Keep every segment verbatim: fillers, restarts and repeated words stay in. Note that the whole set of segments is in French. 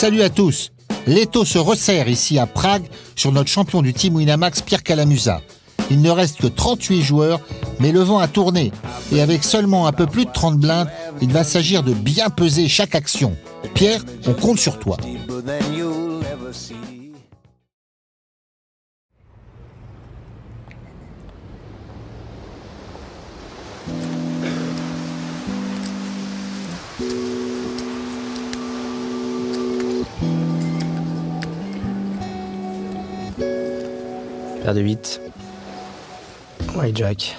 Salut à tous. L'étau se resserre ici à Prague sur notre champion du team Winamax Pierre Calamusa. Il ne reste que trente-huit joueurs, mais le vent a tourné. Et avec seulement un peu plus de trente blindes, il va s'agir de bien peser chaque action. Pierre, on compte sur toi. Paire de huit. Ouais, Jack.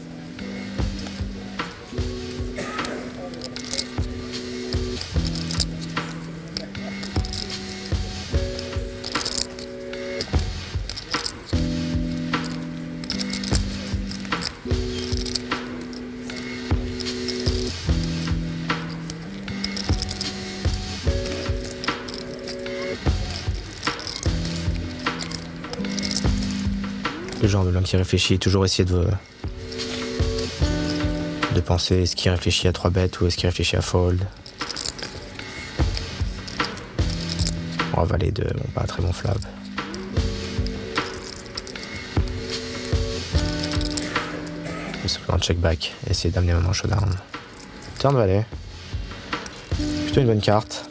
Le genre de l'homme qui réfléchit, toujours essayer de de penser est-ce qu'il réfléchit à trois bêtes ou est-ce qu'il réfléchit à fold. On va valer de bon, pas un très bon flop. Je vais simplement check back, essayer d'amener mon showdown. Turn valet. Plutôt une bonne carte.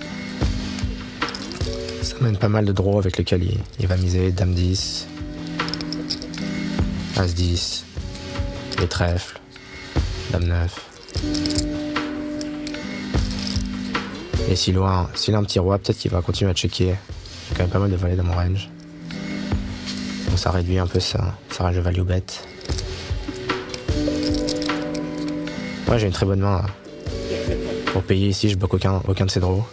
Ça mène pas mal de draws avec lesquels il, il va miser dame dix. As dix, les trèfles, dame neuf. Et si loin, s'il a un petit roi, peut-être qu'il va continuer à checker. J'ai quand même pas mal de valets dans mon range. Donc ça réduit un peu sa, sa range de value bet. Moi j'ai une très bonne main là. Pour payer ici, je bloque aucun, aucun de ces draws.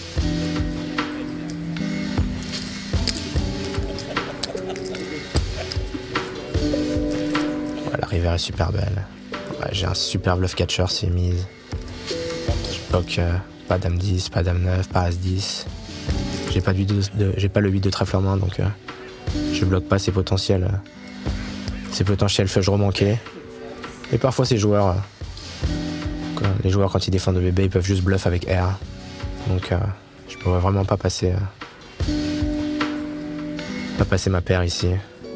La rivière est super belle. Ouais, j'ai un super bluff catcher s'il est mise. Je bloque euh, pas dame dix, pas dame neuf, pas as dix. J'ai pas, de, de, j'ai pas le huit de trèfle en main, donc euh, je bloque pas ses potentiels euh, ses potentiels flush remanqués. Et parfois ces joueurs, euh, quoi, les joueurs quand ils défendent le bébé, ils peuvent juste bluff avec R. Donc euh, je pourrais vraiment pas passer euh, pas passer ma paire ici.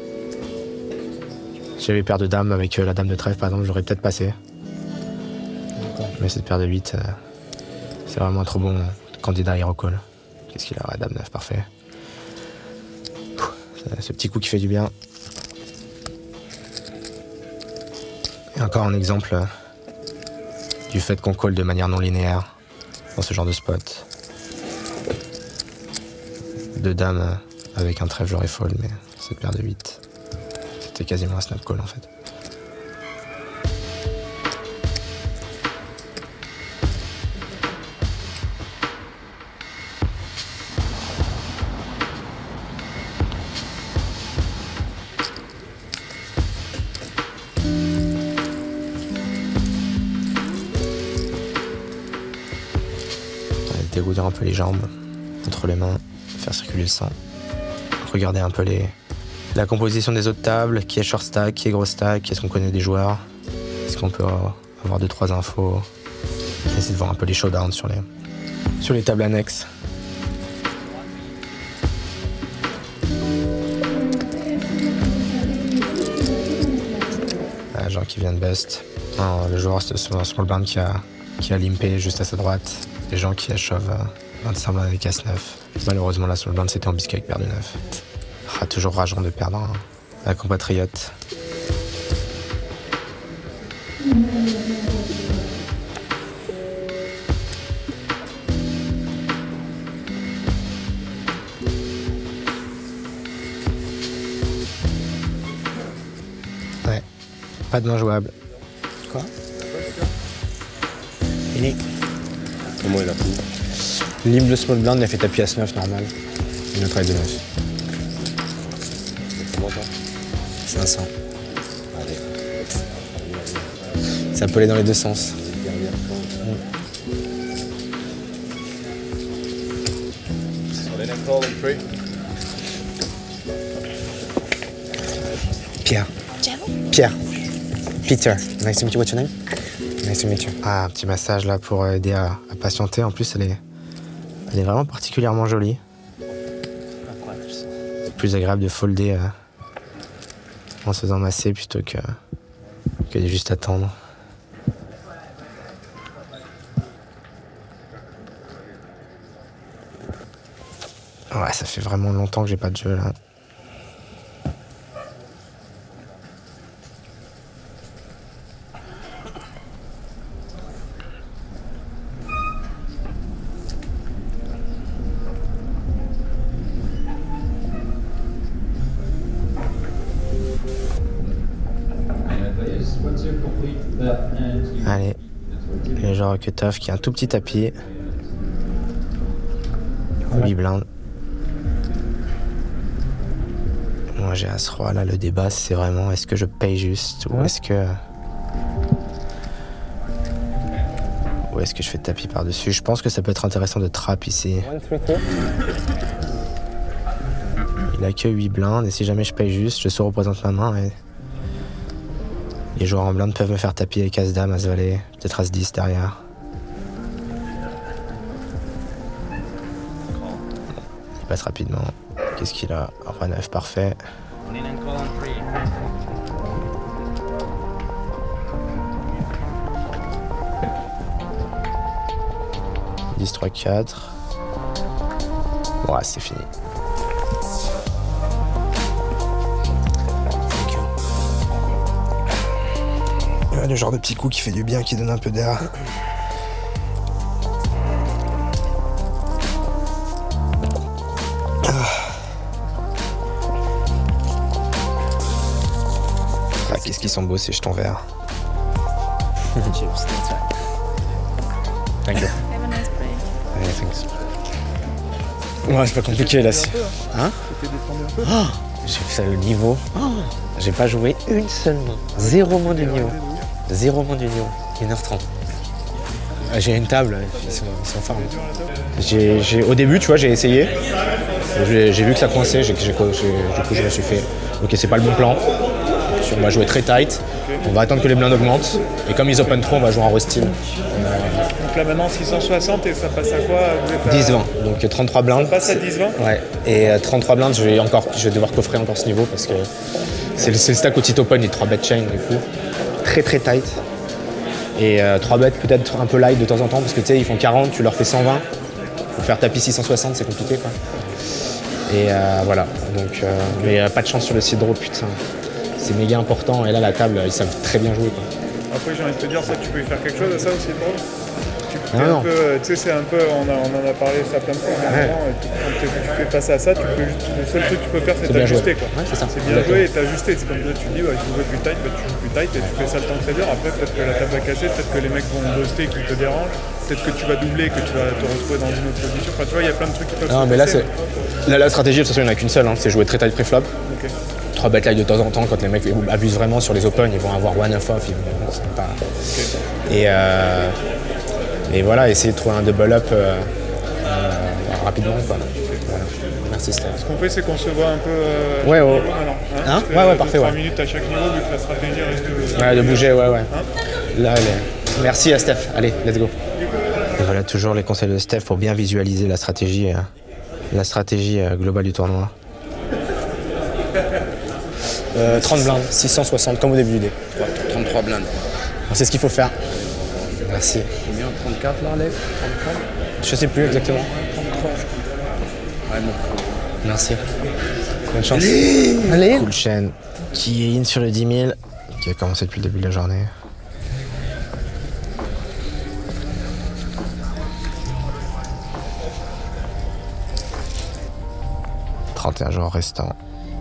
Si j'avais paire de dames avec euh, la dame de trèfle par exemple, j'aurais peut-être passé. Mais cette paire de huit, euh, c'est vraiment un trop bon candidat à hero call. Qu'est-ce qu'il a? Ouais, dame neuf, parfait. C'est ce petit coup qui fait du bien. Et encore un exemple euh, du fait qu'on call de manière non linéaire dans ce genre de spot. Deux dames euh, avec un trèfle, j'aurais fold, mais cette paire de huit. C'était quasiment un snap call en fait. Dégoûter un peu les jambes entre les mains, faire circuler le sang. Regarder un peu les la composition des autres tables, qui est short stack, qui est gros stack, est-ce qu'on connaît des joueurs, est-ce qu'on peut avoir deux trois infos, essayer de voir un peu les showdowns sur les, sur les tables annexes. Ah, genre qui vient de bust. Non, le joueur c'est small blind qui a, qui a limpé juste à sa droite. Les gens qui achèvent vingt-cinq blindes avec as neuf. Malheureusement là small blind c'était en biscuit avec paire de neuf. Ah, toujours rageant de perdre hein, un compatriote. Ouais, pas de main jouable. Quoi? Fini. Comment il a pris? Limbe le small blind, il a fait tapis as neuf normal. Une autre de neuf. cinq cents. Allez. Ça peut aller dans les deux sens. Pierre. Pierre. Peter. Nice to meet you. What's your name? Nice to meet you. Ah, un petit massage là pour aider à, à patienter. En plus, elle est, Elle est vraiment particulièrement jolie. C'est plus agréable de folder euh, en se faisant masser plutôt que, que de juste attendre. Ouais, ça fait vraiment longtemps que j'ai pas de jeu là. Allez, le genre cut-off qui a un tout petit tapis. huit blindes. Moi j'ai As-Roi, là le débat c'est vraiment est-ce que je paye juste ou est-ce que... Ou est-ce que je fais tapis par-dessus. Je pense que ça peut être intéressant de trap ici. Il a que huit blindes et si jamais je paye juste, je sous-représente ma main et... Les joueurs en blinde peuvent me faire tapis avec As-Dame, As-Valet, peut-être As dix derrière. Il passe rapidement. Qu'est-ce qu'il a? Roi neuf, parfait. dix, trois, quatre. Ouais, c'est fini. Le genre de petit coup qui fait du bien, qui donne un peu d'air. Ah, qu'est-ce qu'ils sont beaux ces jetons verts. Thank you. Have a nice break. Yeah, thanks. Ouais, c'est pas compliqué là. Hein? Oh, j'ai fait ça le niveau. Oh, j'ai pas joué une seule main. Zéro main du niveau. Zéro main du niveau. une heure trente. J'ai une table, ils sont, ils sont forts. J'ai, j'ai, au début, tu vois, j'ai essayé. J'ai, j'ai vu que ça coinçait. J'ai, j'ai, j'ai, du coup, je me suis fait. Ok, c'est pas le bon plan. On va jouer très tight. On va attendre que les blindes augmentent. Et comme ils open trop, on va jouer en rustin. Donc là maintenant six cent soixante et ça passe à quoi? dix vingt, donc trente-trois blindes. Ça passe à dix vingt? Ouais, et euh, trente-trois blindes, je vais, encore, je vais devoir coffrer encore ce niveau parce que c'est le, c'est le stack au titre open, il y a trois bet chain du coup. Très très tight. Et euh, trois bêtes peut-être un peu light de temps en temps parce que tu sais, ils font quarante, tu leur fais cent vingt. Pour faire tapis six cent soixante, c'est compliqué quoi. Et euh, voilà, donc, euh, mais euh, pas de chance sur le seed draw, putain. C'est méga important et là la table, ils savent très bien jouer quoi. Après j'ai envie de te dire ça, tu peux y faire quelque chose à ça aussi drôle. Tu Ah, non. peu, tu sais, c'est un peu, on, a, on en a parlé ça plein de fois, mais Ouais. vraiment, et tu, quand tu fais face à ça, tu peux juste, le seul truc que tu peux faire c'est C'est bien t'ajuster joué. quoi. Ouais, c'est ça. C'est bien Exactement. joué et t'ajuster, c'est comme ça tu dis, ouais, je jouer plus tight, bah, tu joues plus tight et tu fais ça le temps que ça dure. Après peut-être que la table va casser, peut-être que les mecs vont buster qui te dérangent, peut-être que tu vas doubler, que tu vas te retrouver dans une autre position. Enfin tu vois, il y a plein de trucs qui peuvent Non se mais là passer. c'est. Là la stratégie de toute façon il n'y en a qu'une seule, hein, c'est jouer très tight pré-flop. Ok. trois bet light de temps en temps quand les mecs abusent vraiment sur les open, ils vont avoir one off off, ils vont, c'est pas... Et, euh, et voilà, essayer de trouver un double up euh, euh, rapidement quoi. Voilà. Merci Steph. Ce qu'on fait c'est qu'on se voit un peu euh, Ouais, chaque ouais. niveau, maintenant, hein, Hein parce que Ouais, ouais, deux, parfait, trois ouais. minutes à chaque niveau vu que la stratégie risque de... Ouais, de bouger, ouais, ouais. Hein Là, allez. Merci à Steph. Allez, let's go. Et voilà toujours les conseils de Steph pour bien visualiser la stratégie, euh, la stratégie euh, globale du tournoi. Euh, trente blindes, six cent soixante comme au début du dé. trente-trois blindes. C'est ce qu'il faut faire. Merci. Combien? trente-quatre là, Lev? trente-trois? Je sais plus exactement. trente-trois. Ouais, bon. Merci. Bonne chance. Allez, Allez. Cool chaîne qui est in sur le dix mille, qui a commencé depuis le début de la journée. trente et un jours restants.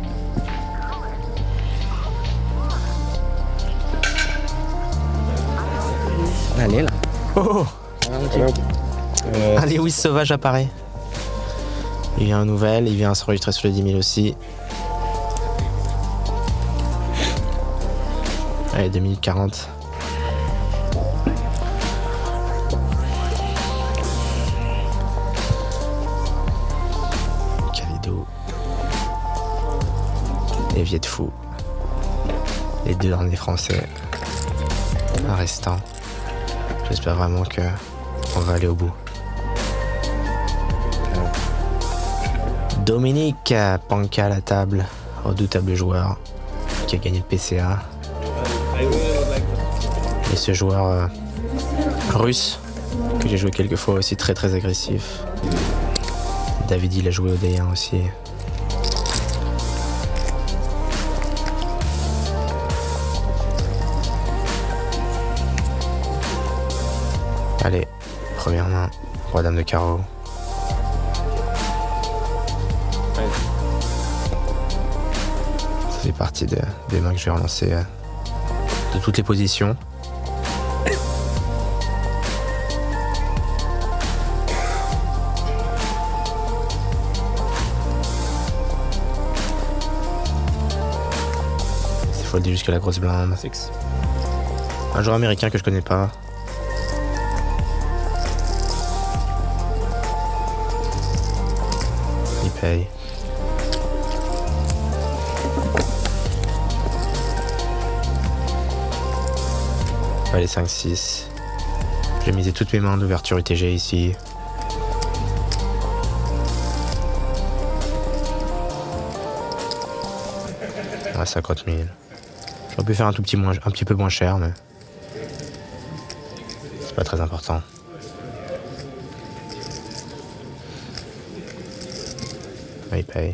Allez là. Oh, oh. Euh, Allez, oui, sauvage apparaît. Il vient un nouvel, il vient s'enregistrer sur le dix mille aussi. Allez, deux minutes quarante. Calido. Les Viet Fous. Les deux derniers français. Un restant. J'espère vraiment que on va aller au bout. Dominique Panka à la table, redoutable joueur qui a gagné le P C A. Et ce joueur euh, russe que j'ai joué quelques fois aussi, très très agressif. David il a joué au D un aussi. Allez, première main, roi dame de carreau. Ça fait partie de, des mains que je vais relancer euh, de toutes les positions. C'est foldé jusqu'à la grosse blinde. Un joueur américain que je connais pas. Il paye. Allez, cinq six. J'ai misé toutes mes mains d'ouverture U T G ici. Ouais, cinquante mille. J'aurais pu faire un tout petit, moins, un petit peu moins cher, mais c'est pas très important. Ouais, il paye.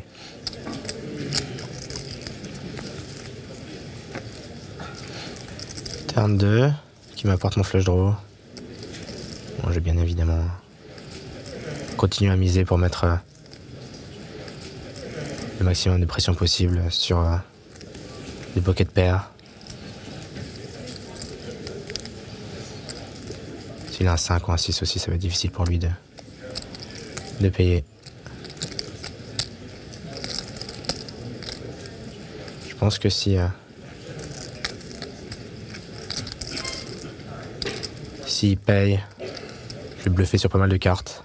Turn deux, qui m'apporte mon flush draw. Bon, j'ai bien évidemment continué à miser pour mettre euh, le maximum de pression possible sur euh, les pocket pairs. S'il a un cinq ou un six aussi, ça va être difficile pour lui de, de payer. Je pense que si... Euh, S'il paye, je vais bluffer sur pas mal de cartes.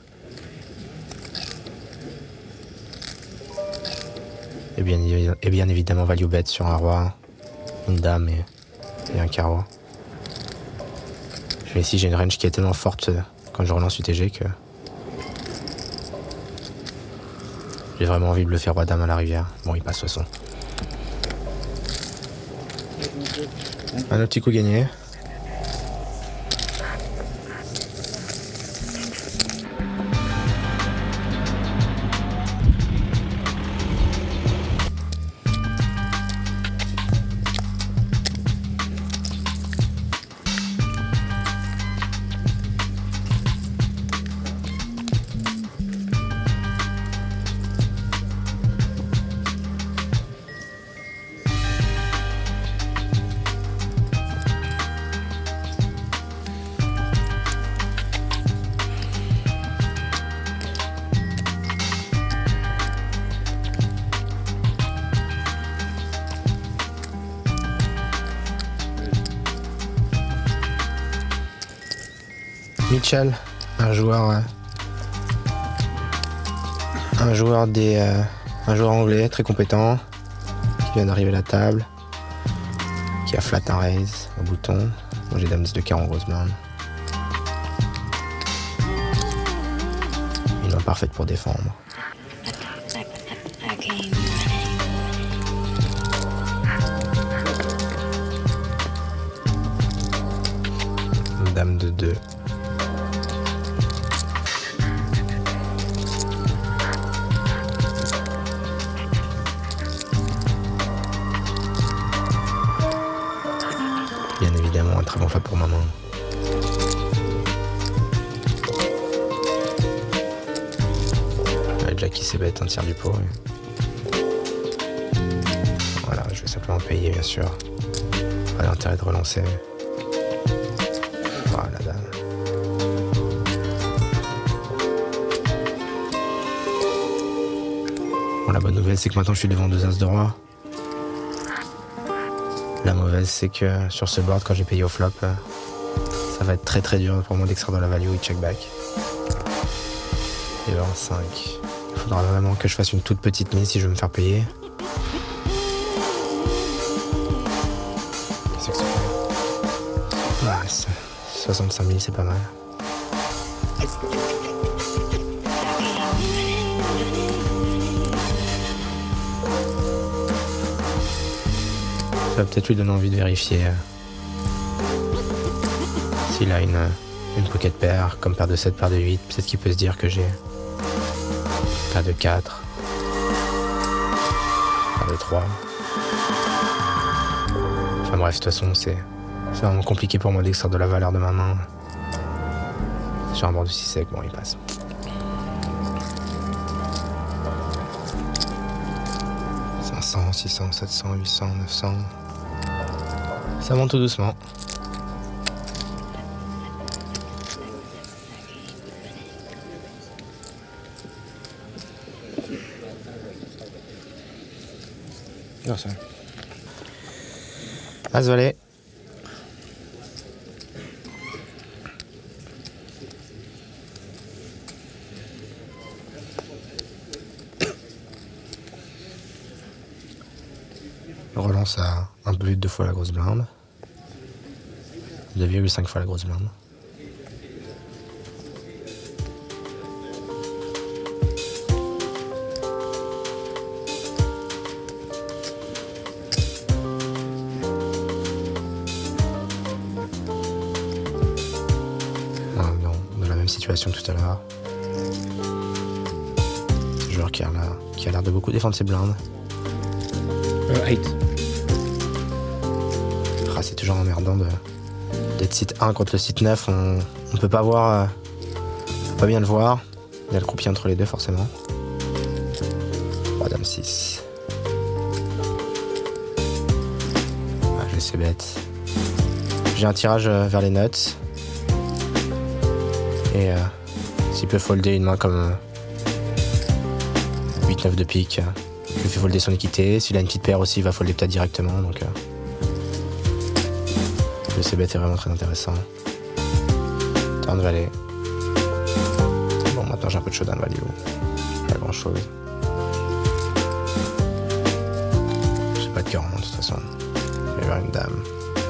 Et bien, et bien évidemment value bet sur un roi, une dame et, et un carreau. Mais ici j'ai une range qui est tellement forte quand je relance U T G que j'ai vraiment envie de bluffer roi dame à la rivière. Bon, il passe de toute façon. Un autre petit coup gagné. Mitchell, un joueur, euh, un joueur des, euh, un joueur anglais très compétent qui vient d'arriver à la table, qui a flat un raise au bouton. Moi j'ai dame dix de carreau en grosse blinde. Une main parfaite pour défendre. Dame de deux. Bien évidemment, un très bon flop pour ma main. Ouais, Jack qui s'est bête un tiers du pot. Et... voilà, je vais simplement payer, bien sûr. Pas l'intérêt de relancer. Voilà, dame. Bon, la bonne nouvelle, c'est que maintenant je suis devant deux as de roi. La mauvaise, c'est que sur ce board, quand j'ai payé au flop, euh, ça va être très très dur pour moi d'extraire de la value et check back. Et en cinq. Il faudra vraiment que je fasse une toute petite mise si je veux me faire payer. Qu'est-ce que ça fait ? Ouais, soixante-cinq mille, c'est pas mal. Ça va peut-être lui donner envie de vérifier euh, s'il a une, une pocket pair, comme paire de sept, paire de huit. Peut-être qu'il peut se dire que j'ai paire de quatre, paire de trois. Enfin bref, de toute façon, c'est c'est vraiment compliqué pour moi d'extraire de la valeur de ma main. Sur un bord de six sec, bon, il passe. cinq cents, six cents, sept cents, huit cents, neuf cents. Ça monte tout doucement. Non, ça. As valet. Relance à un peu plus de deux fois la grosse blinde. deux virgule cinq fois la grosse blinde. Ah, non, dans la même situation que tout à l'heure. Joueur qui a l'air qui a l'air de beaucoup défendre ses blindes. Euh, eight. Ah, c'est toujours emmerdant de, d'être site un contre le site neuf. On, on peut pas voir, euh, pas bien le voir. Il y a le croupier entre les deux, forcément. Roi dame six. Ah, je laisse bête. J'ai un tirage euh, vers les nuts. Et euh, s'il peut folder une main comme euh, huit neuf de pique, euh, je lui fais folder son équité. S'il a une petite paire aussi, il va folder peut-être directement. Donc, euh, le C-bet est vraiment très intéressant. Turn valet. Bon, maintenant j'ai un peu de showdown value. Pas grand chose. J'ai pas de cœur en main de toute façon. Je vais vers une dame.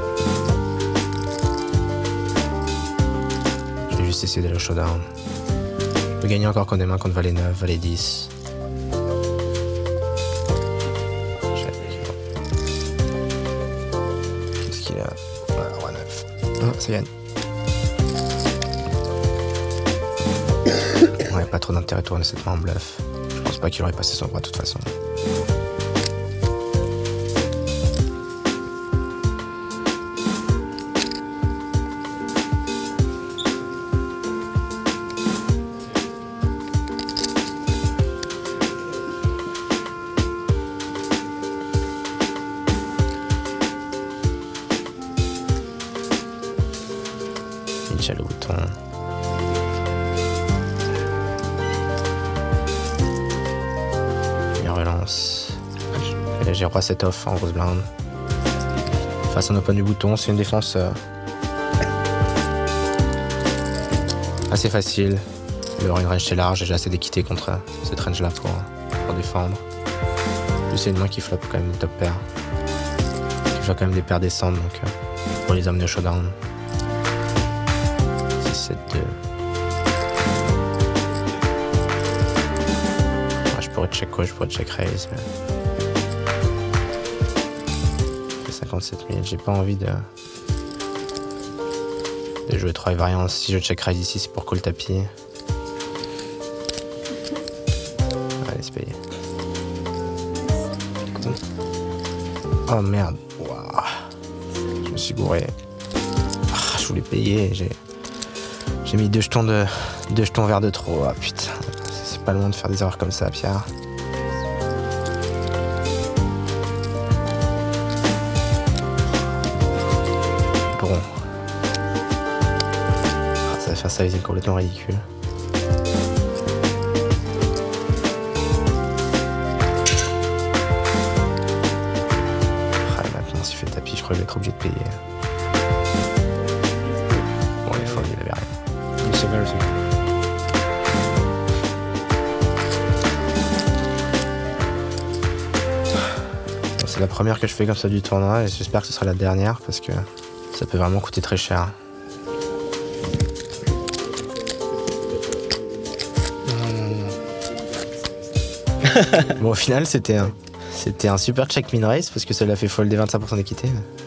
Je vais juste essayer d'aller au showdown. Je peux gagner encore contre des mains contre valet neuf, valet dix. Qu'est-ce qu'il a? Voilà, roi neuf. Ah, ça gagne. Ouais, pas trop d'intérêt de tourner cette main en bluff. Je pense pas qu'il aurait passé son roi de toute façon. Michel au bouton. Il relance. Et là j'ai roi sept off en grosse blinde. Face à un open du bouton, c'est une défense euh, assez facile. Il aura une range assez large et j'ai assez d'équité contre cette range là pour, pour défendre. Plus c'est une main qui floppe quand même des top pairs. Qui fait quand même des paires descendre donc euh, pour les amener au showdown. six sept deux. Ouais, je pourrais check quoi, je pourrais check raise mais... cinquante-sept mille, j'ai pas envie de... de jouer trois variantes. Si je check raise ici, c'est pour call tapis. Allez, c'est payé. Oh merde. Wow. Je me suis gouré. Ah, je voulais payer. J'ai j'ai mis deux jetons, de... deux jetons verts de trop. Ah putain. C'est pas loin de faire des erreurs comme ça, Pierre. Bon. Ah, ça va faire ça, c'est complètement ridicule. Ah, maintenant, s'il fait tapis, je crois que je vais être obligé de payer. Bon, il faut, il avait rien. C'est mal aussi. Bon, c'est la première que je fais comme ça du tournoi et j'espère que ce sera la dernière parce que ça peut vraiment coûter très cher. Bon, au final, c'était un, C'était un super check min raise parce que ça l'a fait folder vingt-cinq pour cent d'équité.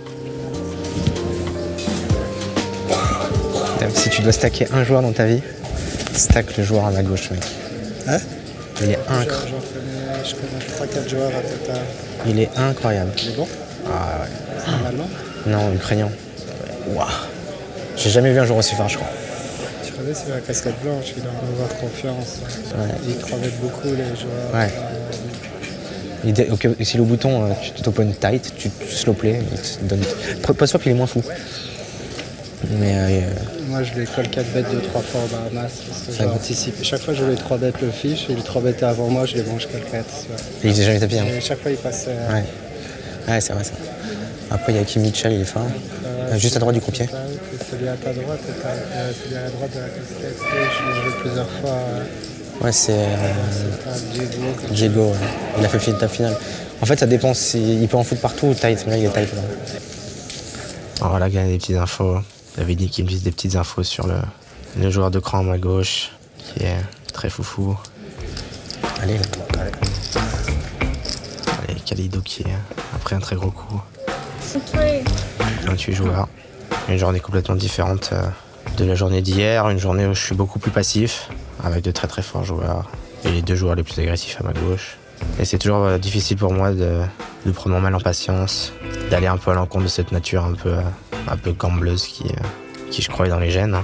Si tu dois stacker un joueur dans ta vie, stack le joueur à ma gauche, mec. Hein? Il est incroyable. Je connais trois quatre joueurs à total. Il est incroyable. Il est bon? Ah ouais. C'est un allemand? Non, ukrainien. Waouh. J'ai jamais vu un joueur aussi fort, je crois. Tu connais, c'est la casquette blanche, il doit en avoir confiance. Ouais. Il travaille beaucoup, les joueurs. Ouais. Il dé- ok, si le bouton, euh, tu t'open tight, tu, tu slow play, il te donne. Pose-toi qu'il est moins fou. Mais euh, Moi, je lui colle quatre bêtes deux trois fois au Bahamas. Parce que Ça j'anticipe. Chaque fois, je voulais trois bêtes le fiche, et les trois bêtes avant moi, je les mange quatre quatre. il s'est jamais tapé. Hein. Et chaque fois, il passait. euh, Ouais, ouais c'est vrai ça. Après, il y a Kim Mitchell, il est fort. euh, Juste à droite du croupier. c'est Celui à ta droite, et ta- euh, celui à la droite de la casquette. Je l'ai joué plusieurs fois. euh, Ouais, c'est euh, c'est un Diego. quelque Diego. Ouais. Il a fait le table finale. En fait, ça dépend. Si, il peut en foutre partout ou tight. Mais là, il est tight. Là. Alors voilà, il y a des petites infos. J'avais dit qu'il me dise des petites infos sur le, le joueur de cran à ma gauche, qui est très foufou. Allez, là. Allez. Allez, Kalido qui est après un très gros coup. vingt-huit joueurs. Une journée complètement différente euh, de la journée d'hier. Une journée où je suis beaucoup plus passif, avec de très très forts joueurs. Et les deux joueurs les plus agressifs à ma gauche. Et c'est toujours euh, difficile pour moi de, de prendre mon mal en patience, d'aller un peu à l'encontre de cette nature un peu, euh, un peu gambleuse qui, euh, qui je crois est dans les gènes.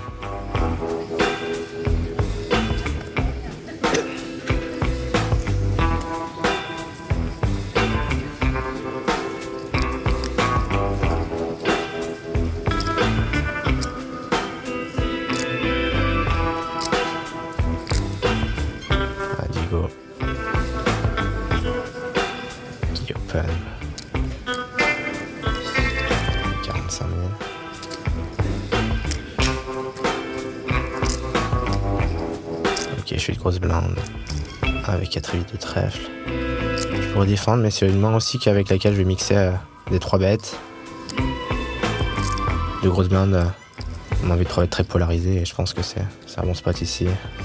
Ah, Diego. Qui open. quarante-cinq mille. Ok, je suis de grosse blinde. Avec quatre huit de trèfle. Je pourrais défendre, mais c'est une main aussi qu'avec laquelle je vais mixer euh, des trois bêtes. De grosses blindes. Euh, on a envie de trois bêtes très polarisées et je pense que c'est un bon spot ici.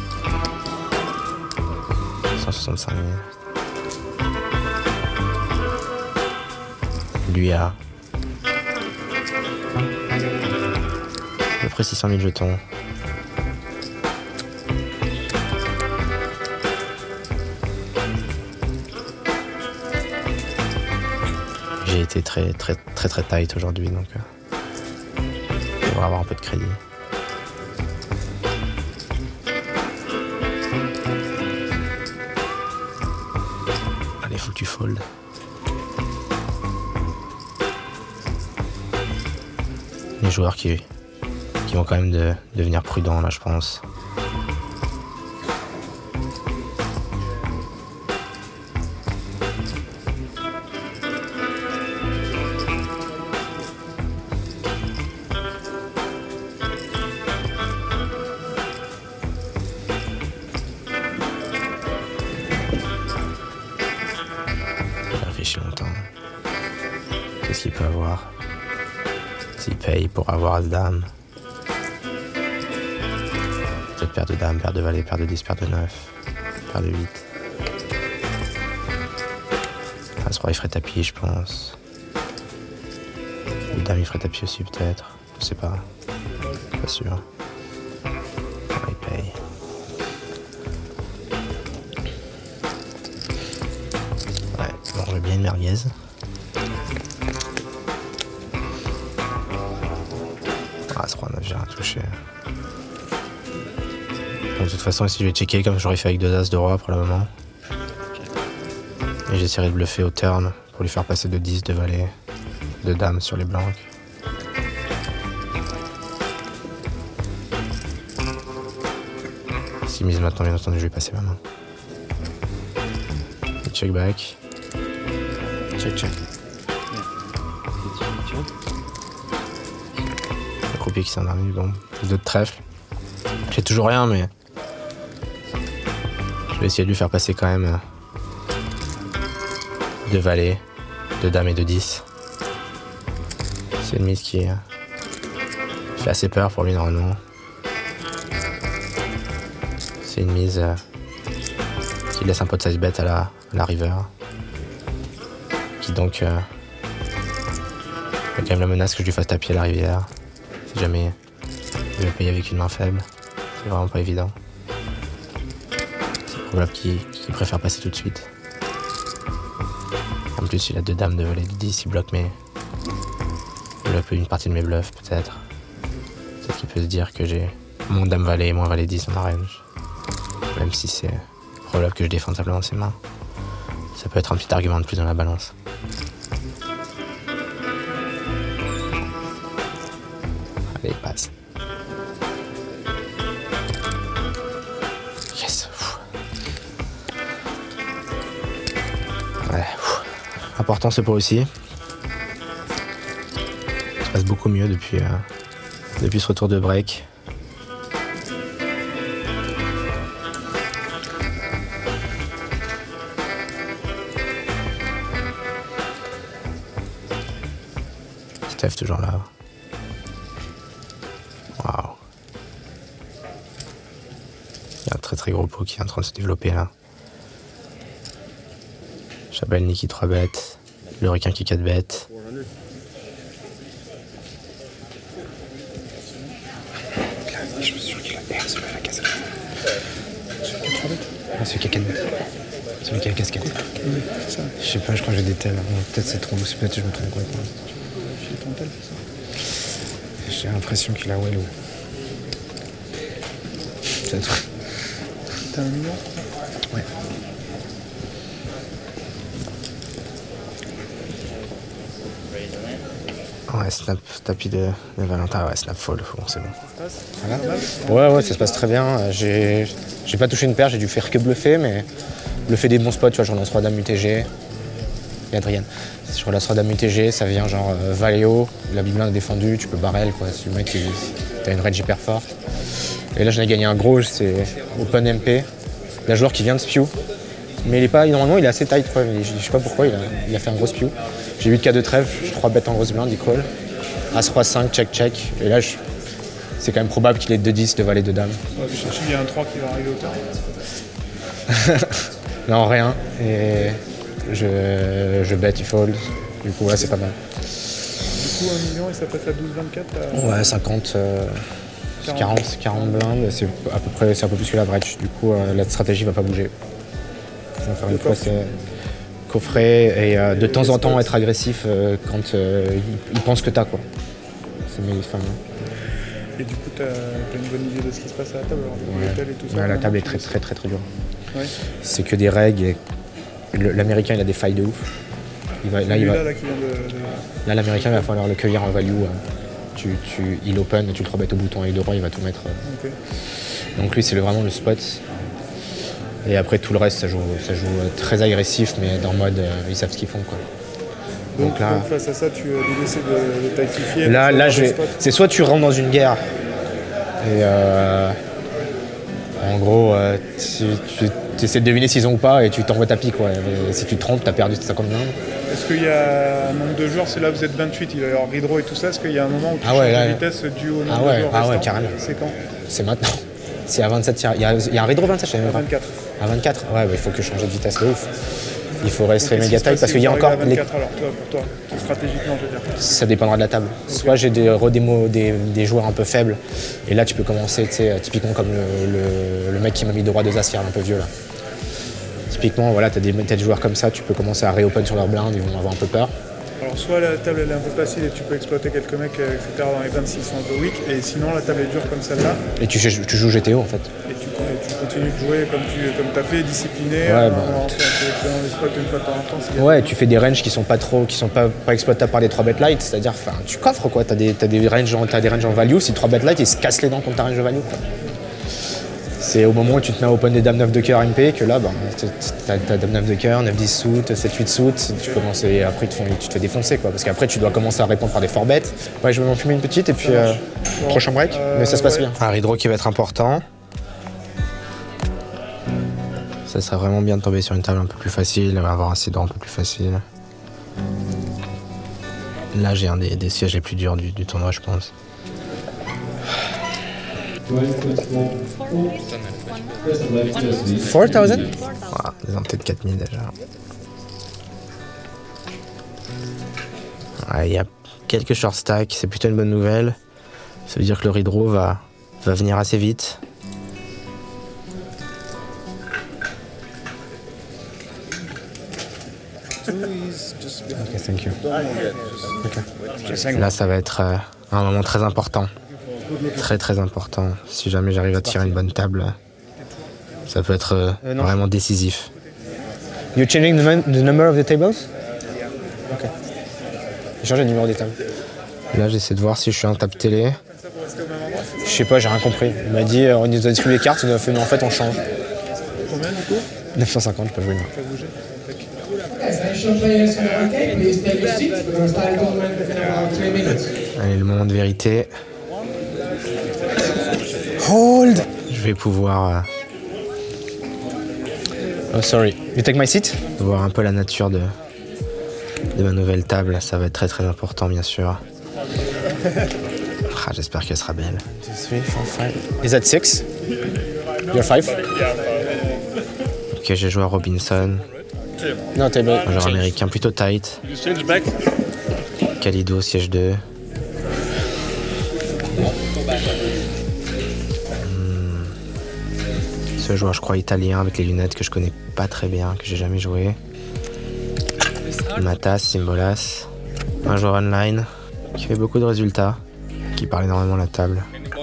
cent soixante-cinq mille. Lui a à peu près six cent mille jetons. J'ai été très très très très tight aujourd'hui, donc euh, je devrais avoir un peu de crédit. Allez, faut que tu fold. Les joueurs qui, qui vont quand même de, devenir prudents là, je pense. Il réfléchit longtemps. Qu'est-ce qu'il peut avoir? S'il paye pour avoir As-Dame. Peut-être paire de Dame, paire de Valet, paire de dix, paire de neuf, paire de huit. As-Roi, il ferait tapis, je pense. Le Dame, il ferait tapis aussi, peut-être. Je sais pas. Pas sûr. Ah, il paye. Ouais, bon, j'ai bien une merguez. Ah, ce roi neuf, j'ai rien touché. Donc, de toute façon, ici, je vais checker comme j'aurais fait avec deux As de roi pour le moment. Et j'essaierai de bluffer au turn pour lui faire passer de dix, de valet, de dame sur les blancs. S'il mise maintenant, bien entendu, je vais passer ma main. Et check back. Check, check. Le croupier qui s'est endormi, bon. Deux de trèfle. J'ai toujours rien, mais je vais essayer de lui faire passer quand même deux valets, deux dames et deux dix. C'est une mise qui fait assez peur pour lui normalement. C'est une mise qui laisse un pot de size bet à la, à la river. qui donc... Euh, il y a quand même la menace que je lui fasse taper à la rivière. Si jamais il veut payer avec une main faible. C'est vraiment pas évident. C'est probable qu'il qu'il préfère passer tout de suite. En plus, il a deux dames de voler de dix, il bloque mes... Il bloque une partie de mes bluffs, peut-être. Peut-être qu'il peut se dire que j'ai mon dame valet et mon valet dix en arrange. Même si c'est probable que je défende simplement ses mains. Ça peut être un petit argument de plus dans la balance. Allez, passe. Yes. Ouais. Important ce pot aussi. Ça se passe beaucoup mieux depuis, euh, depuis ce retour de break. Steph toujours là. Waouh. Il y a un très très gros pot qui est en train de se développer là. Chabelle Niki trois bêtes. Le requin qui quatre bêtes. Je suis sûr qu'il a R, celui à la casquette. Celui qui a trois bêtes. Non, celui qui a quatre bêtes. Celui qui a la casquette. Oui, c'est ça. Je sais pas, je crois que j'ai des tels. Peut-être c'est trop, peut-être je me trompe complètement. J'ai ton tel, c'est ça. J'ai l'impression qu'il a Wello. C'est tout. T'as un million? Ouais. Ouais, snap, tapis de, de Valentin, ouais, snap fold, bon, c'est bon. Ça va? Ouais, ouais, ça se passe très bien. J'ai j'ai pas touché une paire, j'ai dû faire que bluffer, mais bluffer des bons spots, tu vois, je relance trois dames U T G. Et Adrien. Je relance trois dames U T G, ça vient genre euh, Valéo, la big blind est défendue, tu peux barrel, quoi. Si le mec, il, t'as une range hyper forte. Et là, j'en ai gagné un gros, c'est Open M P. La joueur qui vient de spew. Mais il est pas, normalement, il est assez tight, quoi. Je sais pas pourquoi, il a, il a fait un gros spew. J'ai huit K de trèfle, je trois bêtes en grosse blinde, il call. As roi cinq, check check. Et là, je... c'est quand même probable qu'il ait deux dix de valet de dame. Ouais, je cherche, il y a un trois qui va arriver au turn. Non, rien. Et je, je bet, il fold. Du coup, ouais, c'est pas mal. Du coup, un million et ça passe à douze vingt-quatre. À... Ouais, cinquante, euh, quarante, quarante blindes, c'est à peu près, c'est un peu plus que l'average. Du coup, euh, la stratégie va pas bouger. Encore une fois, c'est coffret et euh, de temps en temps être agressif euh, quand euh, il, il pense que t'as, quoi. C'est mes femmes. Et du coup, t'as as une bonne idée de ce qui se passe à la table, alors, Ouais. l'hôtel et tout ça. Ouais, la vraiment, table est tu très laisses- très très très dure. Ouais. C'est que des règles. Et le- l'américain, il a des failles de ouf. Il va, là, il va, Celui-là, là, qui vient de... de- là, l'américain, il va falloir le cueillir en value. euh. Tu, tu, il open, tu le trois bêtes au bouton et de droit, il va tout mettre. euh. Ok. Donc lui, c'est le- vraiment le spot. Et après, tout le reste, ça joue, ça joue euh, très agressif, mais dans le mode, euh, ils savent ce qu'ils font, quoi. Donc, Donc là- donc, face à ça, tu as délaissé de, de tightifier. Là, de là, faire je des vais... spots. c'est soit tu rentres dans une guerre et euh, en gros, euh, tu, tu essaies de deviner s'ils ont ou pas et tu t'envoies ta pique. Ouais. Et si tu te trompes, t'as perdu tes cinquante blindes. Est-ce qu'il y a un nombre de joueurs, c'est là vous êtes vingt-huit, il va y avoir redraw et tout ça, est-ce qu'il y a un moment où tu Ah ouais, changes là- de vitesse dû au nombre Ah de ouais, joueurs ah ouais, restants? carrément. C'est quand? C'est maintenant. C'est à vingt-sept, il y a, il y a un redraw vingt-sept, je savais même pas. vingt-quatre. À vingt-quatre, ouais, bah, il faut que je change de vitesse de ouf. Il faut rester Donc, méga qu'est-ce qui se tight parce qu'il y a passe si encore. vous arrivez Les... à vingt-quatre alors, toi, pour toi, stratégiquement, je veux dire. Ça dépendra de la table. Soit j'ai des redémos, des, des joueurs un peu faibles, et là tu peux commencer, tu sais, typiquement comme le, le, le mec qui m'a mis de roi deux as hier, un peu vieux là. Typiquement, voilà, t'as des, t'as des joueurs comme ça, tu peux commencer à réopen sur leur blind, ils vont avoir un peu peur. Alors soit la table elle est un peu facile et tu peux exploiter quelques mecs, euh, et cetera dans les blinds s'ils sont un peu weak, et sinon la table est dure comme celle-là, Et tu, tu joues G T O en fait. et tu, et tu continues de jouer comme tu comme t'as fait, discipliné, Ouais, en- bah. en sélectionnant les spots une fois de temps en temps. s'il y a- Ouais, tu fais des ranges qui sont pas trop, qui sont pas, pas exploitables par les trois bet light, c'est-à-dire, enfin, tu coffres quoi, t'as des, t'as des ranges en, t'as des ranges en value, si trois bet light ils se cassent les dents contre ta range de value. Quoi. C'est au moment où tu te mets à open des dames neuf de cœur M P que là, bah, t'as, t'as dame neuf de cœur, neuf dix suit, sept huit suit, tu commences et après ils te font- tu te fais défoncer quoi, parce qu'après tu dois commencer à répondre par des four bets. Ouais, je vais m'en fumer une petite et puis euh, Bon, prochain break, euh, mais ça se passe ouais. bien. Un redraw qui va être important. Ça serait vraiment bien de tomber sur une table un peu plus facile, avoir un sidron un peu plus facile. Là, j'ai un des, des sièges les plus durs du, du tournoi, je pense. four thousand? Voilà, ils ont peut-être quatre mille déjà. Ouais, il y a quelques short stacks, c'est plutôt une bonne nouvelle. Ça veut dire que le redraw va, va venir assez vite. Ok, thank you. Là, ça va être euh, un moment très important. Très très important. Si jamais j'arrive à tirer une bonne table, ça peut être euh, Euh, non. vraiment décisif. You're changing the, man- the number of the tables? Ok. J'ai changé le numéro des tables. Là, j'essaie de voir si je suis un table télé. Je sais pas, j'ai rien compris. Il m'a dit, euh, on nous a distribué les cartes, il a fait, mais en fait, on change. Combien du coup? neuf cent cinquante, je peux jouer. Ça bouger. Attention players in the arcade, please take your seats. We're going to start the tournament in about three minutes. Allez, le moment de vérité. Hold! Je vais pouvoir euh, Oh, sorry. You take my seat? voir un peu la nature de, de ma nouvelle table. Ça va être très très important, bien sûr. Ah, j'espère qu'elle sera belle. two, three, four, five. Is that six? You're five? Ok, j'ai joué à Robinson, No, table. un joueur change. américain plutôt tight. You just change back. Calido, siège deux. Hmm. Ce joueur, je crois, italien avec les lunettes que je connais pas très bien, que j'ai jamais joué. Matas, Simbolas. Un joueur online qui fait beaucoup de résultats, qui parle énormément à la table.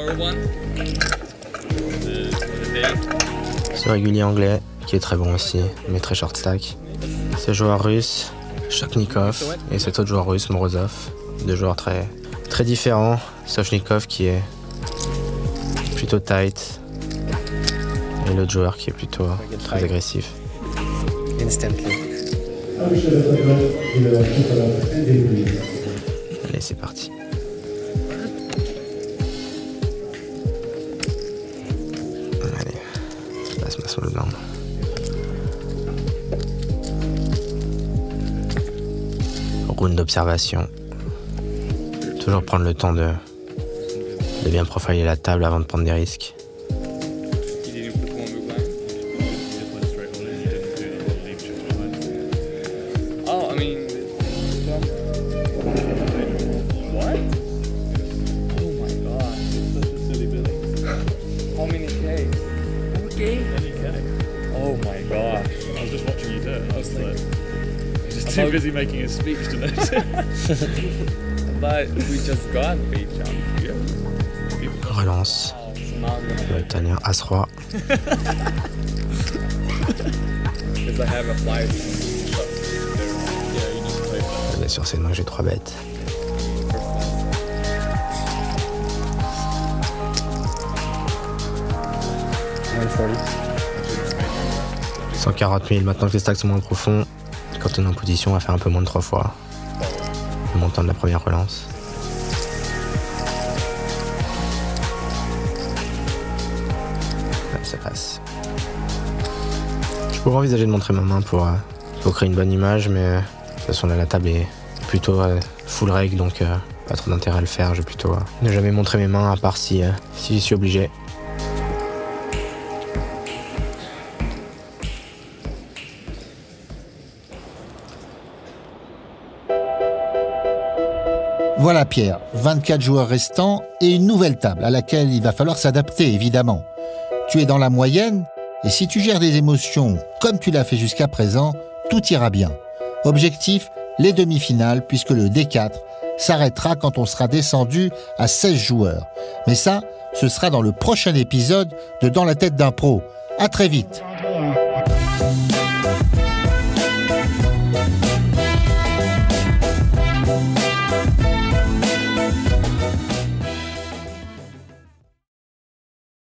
Ce régulier anglais, qui est très bon aussi, mais très short stack. Ce joueur russe, Sochnikov, et cet autre joueur russe, Morozov. Deux joueurs très, très différents. Sochnikov qui est plutôt tight, et l'autre joueur qui est plutôt très agressif. Instantly. Allez, c'est parti. Allez, passe-moi sur le blanc. Round d'observation. Toujours prendre le temps de, de bien profiler la table avant de prendre des risques. Oh, I mean, what? Oh my god, such a silly Billy. How many K? How many K? Oh my gosh. I was just watching you do it. I was like, he's just too busy making his speech to notice. But we just got big jump. Relance. Oh, so now I'm gonna Le italien As-Roi. because I have a flight. Yeah, you just play that. Bien sûr, c'est moi, j'ai trois bêtes. one forty. cent quarante mille, maintenant que les stacks sont moins profonds, quand on est en position, on va faire un peu moins de trois fois le montant de la première relance. Ouais, ça passe. Je pourrais envisager de montrer ma main pour, euh, pour créer une bonne image, mais euh, de toute façon là la table est plutôt euh, full reg, donc euh, pas trop d'intérêt à le faire. Je vais plutôt euh, ne jamais montrer mes mains à part si, euh, si je suis obligé. Voilà Pierre, vingt-quatre joueurs restants et une nouvelle table à laquelle il va falloir s'adapter évidemment. Tu es dans la moyenne et si tu gères des émotions comme tu l'as fait jusqu'à présent, tout ira bien. Objectif, les demi-finales puisque le D quatre s'arrêtera quand on sera descendu à seize joueurs. Mais ça, ce sera dans le prochain épisode de Dans la tête d'un pro. À très vite.